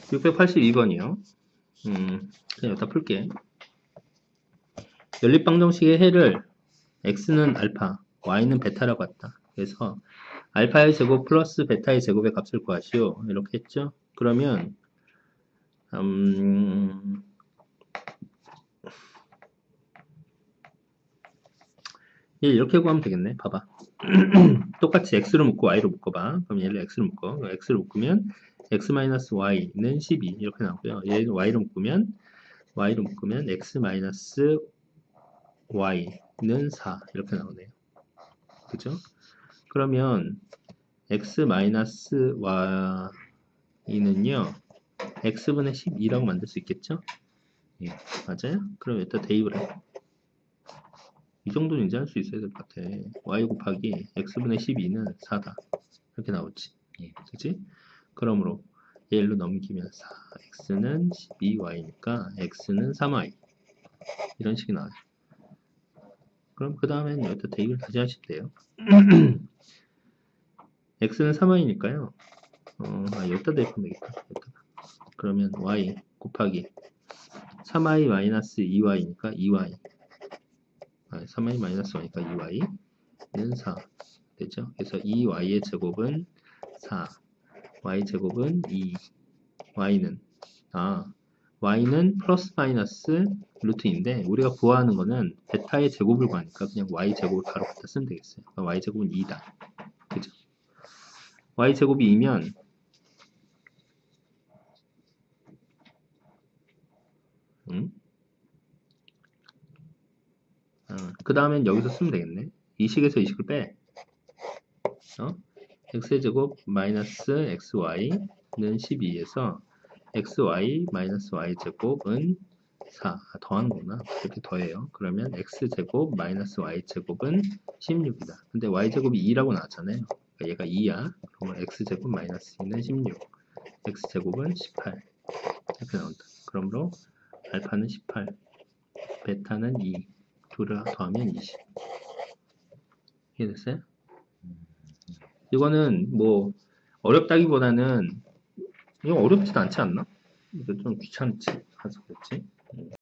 682번이요. 그냥 여기다 풀게. 연립방정식의 해를 x는 알파, y는 베타라고 했다. 그래서 알파의 제곱 플러스 베타의 제곱의 값을 구하시오. 이렇게 했죠. 그러면 얘 이렇게 구하면 되겠네. 봐봐. 똑같이 x로 묶고 y로 묶어봐. 그럼 얘를 x로 묶어. x로 묶으면 x-y는 12 이렇게 나오고요. 얘를 y로 묶으면 x-y는 4 이렇게 나오네요. 그죠? 그러면 x-y는요 x분의 12라고 만들 수 있겠죠? 예, 맞아요? 그럼 여기다 대입을 해. 이 정도는 이제 할 수 있어야 될 것 같아. y 곱하기 x분의 12는 4다. 이렇게 나오지. 예, 그치? 그러므로 얘로 넘기면 4. x는 12y니까 x는 3y. 이런 식이 나와요. 그럼 그 다음엔 여기다 대입을 다시 하시면 돼요. x는 3y니까요. 여기다 대입하면 되겠다. 여기다가. 그러면 y 곱하기 3y 마이너스 2y니까 2y. 3y 마이너스 y니까 2y는 4 되죠. 그래서 2y의 제곱은 4, y 제곱은 2, y는 y는 플러스 마이너스 루트인데 우리가 구하는 거는 베타의 제곱을 구하니까 그냥 y 제곱을 바로 갖다 쓰면 되겠어요. 그러니까 y 제곱은 2다. 그죠? y 제곱이 2면 그 다음엔 여기서 쓰면 되겠네. 이 식에서 이 식을 빼. x제곱 마이너스 xy는 12에서 xy 마이너스 y제곱은 4. 더하는 거구나. 이렇게 더해요. 그러면 x제곱 마이너스 y제곱은 16이다. 근데 y제곱이 2라고 나왔잖아요. 그러니까 얘가 2야. 그러면 x제곱 마이너스 2는 16. x제곱은 18. 이렇게 나온다. 그러므로 알파는 18, 베타는 2. 둘을 더하면 20. 이해됐어요? 이거는 뭐 어렵다기보다는 이거 어렵지도 않지 않나? 이거 좀 귀찮지? 그래서 그렇지?